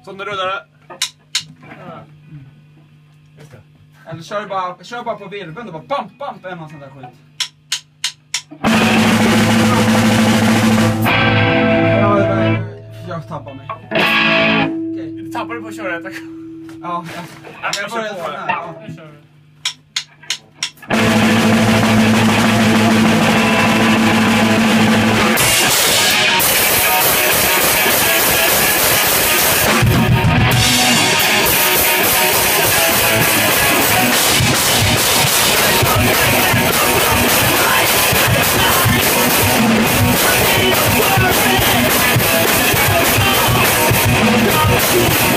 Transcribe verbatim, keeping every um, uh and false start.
Så nu rullar det. Ja. Just det. Eller kör bara, kör bara på virveln och bara bamp, bamp eller någon sån där skit. Ja, jag tappar mig. Okej. Du tappar du på att köra ett. Ja, jag, jag, jag börjar sån här. Ja. Nu kör vi. We'll be right back.